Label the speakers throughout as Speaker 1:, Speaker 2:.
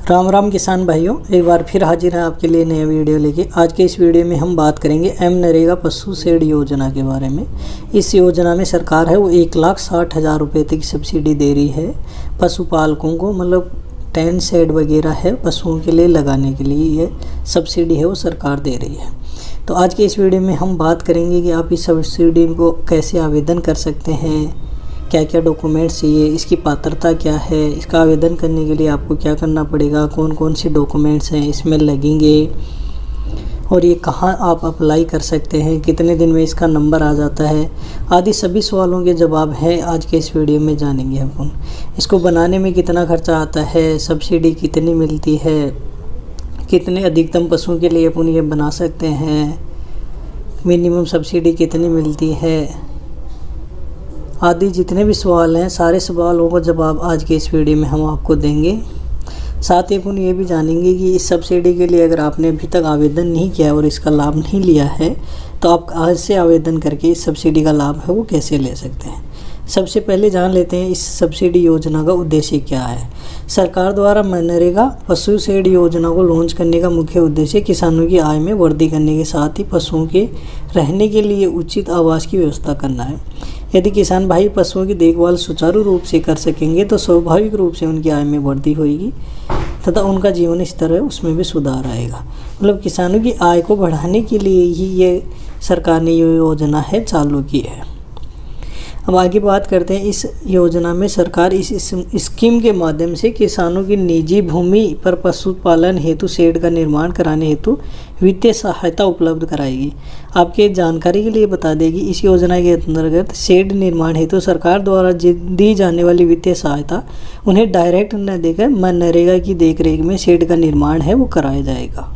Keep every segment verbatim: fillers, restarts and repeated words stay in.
Speaker 1: राम राम किसान भाइयों, एक बार फिर हाजिर है आपके लिए नया वीडियो लेके। आज के इस वीडियो में हम बात करेंगे एम नरेगा पशु शेड योजना के बारे में। इस योजना में सरकार है वो एक लाख साठ हज़ार रुपये तक सब्सिडी दे रही है पशुपालकों को, मतलब टेंट शेड वगैरह है पशुओं के लिए लगाने के लिए ये सब्सिडी है वो सरकार दे रही है। तो आज के इस वीडियो में हम बात करेंगे कि आप इस सब्सिडी को कैसे आवेदन कर सकते हैं, क्या क्या डॉक्यूमेंट्स चाहिए, इसकी पात्रता क्या है, इसका आवेदन करने के लिए आपको क्या करना पड़ेगा, कौन कौन से डॉक्यूमेंट्स हैं इसमें लगेंगे और ये कहाँ आप अप्लाई कर सकते हैं, कितने दिन में इसका नंबर आ जाता है, आदि सभी सवालों के जवाब हैं आज के इस वीडियो में जानेंगे अपन। इसको बनाने में कितना खर्चा आता है, सब्सिडी कितनी मिलती है, कितने अधिकतम पशुओं के लिए अपन ये बना सकते हैं, मिनिमम सब्सिडी कितनी मिलती है, आदि जितने भी सवाल हैं सारे सवालों का जवाब आज के इस वीडियो में हम आपको देंगे। साथ ही अपन ये भी जानेंगे कि इस सब्सिडी के लिए अगर आपने अभी तक आवेदन नहीं किया और इसका लाभ नहीं लिया है तो आप आज से आवेदन करके इस सब्सिडी का लाभ है वो कैसे ले सकते हैं। सबसे पहले जान लेते हैं इस सब्सिडी योजना का उद्देश्य क्या है। सरकार द्वारा मनरेगा पशु शेड योजना को लॉन्च करने का मुख्य उद्देश्य किसानों की आय में वृद्धि करने के साथ ही पशुओं के रहने के लिए उचित आवास की व्यवस्था करना है। यदि किसान भाई पशुओं की देखभाल सुचारू रूप से कर सकेंगे तो स्वाभाविक रूप से उनकी आय में वृद्धि होगी तथा उनका जीवन स्तर है उसमें भी सुधार आएगा। मतलब किसानों की आय को बढ़ाने के लिए ही ये सरकार ने ये योजना है चालू की है। अब आगे बात करते हैं इस योजना में सरकार इस स्कीम के माध्यम से किसानों की निजी भूमि पर पशुपालन हेतु शेड का निर्माण कराने हेतु वित्तीय सहायता उपलब्ध कराएगी। आपके जानकारी के लिए बता देगी इस योजना के अंतर्गत शेड निर्माण हेतु सरकार द्वारा दी जाने वाली वित्तीय सहायता उन्हें डायरेक्ट न देकर मनरेगा की देखरेख में शेड का निर्माण है वो कराया जाएगा।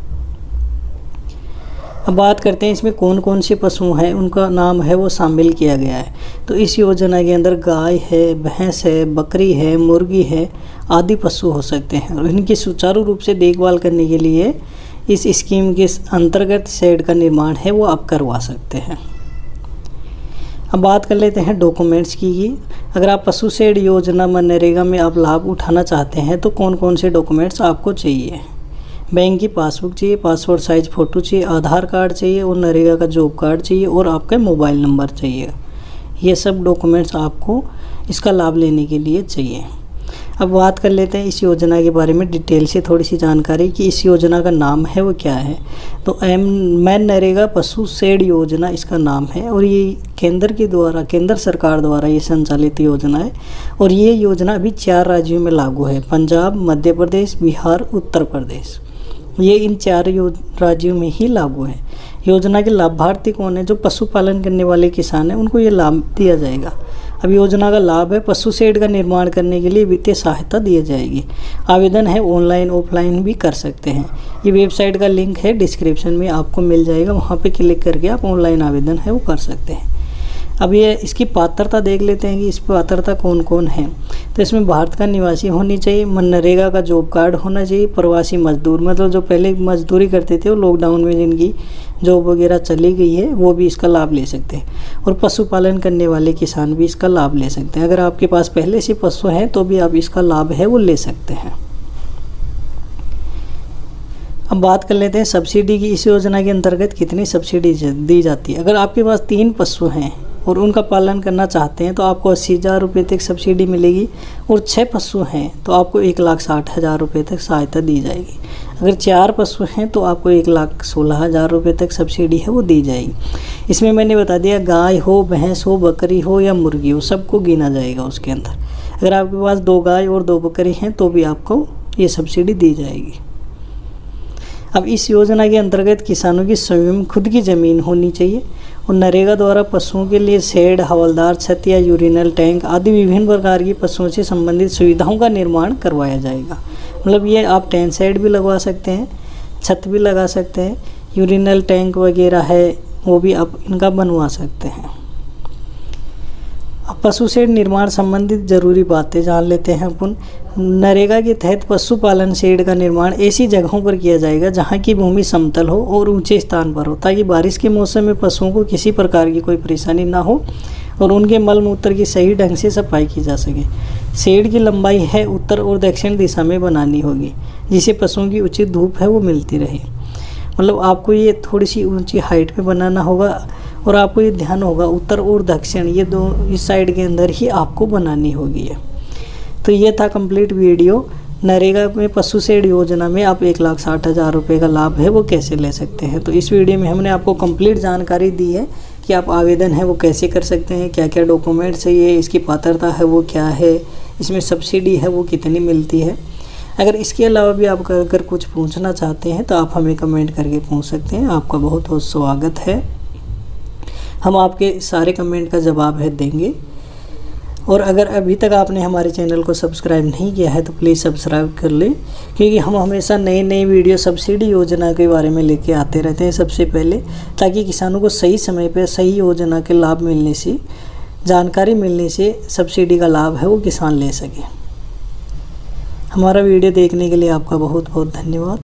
Speaker 1: अब बात करते हैं इसमें कौन कौन से पशु हैं उनका नाम है वो शामिल किया गया है। तो इस योजना के अंदर गाय है, भैंस है, बकरी है, मुर्गी है आदि पशु हो सकते हैं और इनकी सुचारू रूप से देखभाल करने के लिए इस स्कीम के अंतर्गत शेड का निर्माण है वो आप करवा सकते हैं। अब बात कर लेते हैं डॉक्यूमेंट्स की। अगर आप पशु शेड योजना मनरेगा में आप लाभ उठाना चाहते हैं तो कौन कौन से डॉक्यूमेंट्स आपको चाहिए। बैंक की पासबुक चाहिए, पासपोर्ट साइज फ़ोटो चाहिए, आधार कार्ड चाहिए और नरेगा का जॉब कार्ड चाहिए और आपका मोबाइल नंबर चाहिए। ये सब डॉक्यूमेंट्स आपको इसका लाभ लेने के लिए चाहिए। अब बात कर लेते हैं इस योजना के बारे में डिटेल से थोड़ी सी जानकारी कि इस योजना का नाम है वो क्या है। तो एम मैन नरेगा पशु शेड योजना इसका नाम है और ये केंद्र के द्वारा केंद्र सरकार द्वारा ये संचालित योजना है और ये योजना अभी चार राज्यों में लागू है, पंजाब, मध्य प्रदेश, बिहार, उत्तर प्रदेश। ये इन चार राज्यों में ही लागू है। योजना के लाभार्थी कौन है? जो पशुपालन करने वाले किसान हैं उनको ये लाभ दिया जाएगा। अब योजना का लाभ है पशु शेड का निर्माण करने के लिए वित्तीय सहायता दी जाएगी। आवेदन है ऑनलाइन ऑफलाइन भी कर सकते हैं। ये वेबसाइट का लिंक है डिस्क्रिप्शन में आपको मिल जाएगा, वहाँ पे क्लिक करके आप ऑनलाइन आवेदन है वो कर सकते हैं। अब ये इसकी पात्रता देख लेते हैं कि इस पात्रता कौन कौन है। तो इसमें भारत का निवासी होनी चाहिए, मनरेगा का जॉब कार्ड होना चाहिए, प्रवासी मजदूर मतलब जो पहले मजदूरी करते थे वो लॉकडाउन में जिनकी जॉब वगैरह चली गई है वो भी इसका लाभ ले सकते हैं और पशुपालन करने वाले किसान भी इसका लाभ ले सकते हैं। अगर आपके पास पहले से पशु हैं तो भी आप इसका लाभ है वो ले सकते हैं। अब बात कर लेते हैं सब्सिडी की। इस योजना के अंतर्गत कितनी सब्सिडी दी जाती है। अगर आपके पास तीन पशु हैं और उनका पालन करना चाहते हैं तो आपको अस्सी हज़ार रुपये तक सब्सिडी मिलेगी और छः पशु हैं तो आपको एक लाख साठ हज़ार रुपये तक सहायता दी जाएगी। अगर चार पशु हैं तो आपको एक लाख सोलह हज़ार रुपये तक सब्सिडी है वो दी जाएगी। इसमें मैंने बता दिया गाय हो, भैंस हो, बकरी हो या मुर्गी हो सबको गिना जाएगा उसके अंदर। अगर आपके पास दो गाय और दो बकरी हैं तो भी आपको ये सब्सिडी दी जाएगी। अब इस योजना के अंतर्गत किसानों की स्वयं खुद की ज़मीन होनी चाहिए और नरेगा द्वारा पशुओं के लिए शेड, हवलदार छत या यूरिनल टैंक आदि विभिन्न प्रकार की पशुओं से संबंधित सुविधाओं का निर्माण करवाया जाएगा। मतलब ये आप टेंट शेड भी लगवा सकते हैं, छत भी लगा सकते हैं, यूरिनल टैंक वगैरह है वो भी आप इनका बनवा सकते हैं। अब पशु शेड निर्माण संबंधित जरूरी बातें जान लेते हैं अपन। नरेगा के तहत पशुपालन शेड का निर्माण ऐसी जगहों पर किया जाएगा जहां की भूमि समतल हो और ऊंचे स्थान पर हो ताकि बारिश के मौसम में पशुओं को किसी प्रकार की कोई परेशानी ना हो और उनके मल मूत्र की सही ढंग से सफाई की जा सके। शेड की लंबाई है उत्तर और दक्षिण दिशा में बनानी होगी, जिससे पशुओं की उचित धूप है वो मिलती रहे। मतलब आपको ये थोड़ी सी ऊंची हाइट पे बनाना होगा और आपको ये ध्यान होगा उत्तर और दक्षिण ये दो इस साइड के अंदर ही आपको बनानी होगी है। तो ये था कंप्लीट वीडियो। नरेगा में पशु शेड योजना में आप एक लाख साठ हज़ार रुपये का लाभ है वो कैसे ले सकते हैं। तो इस वीडियो में हमने आपको कंप्लीट जानकारी दी है कि आप आवेदन है वो कैसे कर सकते हैं, क्या क्या डॉक्यूमेंट चाहिए, इसकी पात्रता है वो क्या है, इसमें सब्सिडी है वो कितनी मिलती है। अगर इसके अलावा भी आप अगर कुछ पूछना चाहते हैं तो आप हमें कमेंट करके पूछ सकते हैं। आपका बहुत बहुत स्वागत है, हम आपके सारे कमेंट का जवाब है देंगे। और अगर अभी तक आपने हमारे चैनल को सब्सक्राइब नहीं किया है तो प्लीज़ सब्सक्राइब कर लें, क्योंकि हम हमेशा नई नई वीडियो सब्सिडी योजना के बारे में लेके आते रहते हैं सबसे पहले, ताकि किसानों को सही समय पर सही योजना के लाभ मिलने से, जानकारी मिलने से सब्सिडी का लाभ है वो किसान ले सके। हमारा वीडियो देखने के लिए आपका बहुत बहुत धन्यवाद।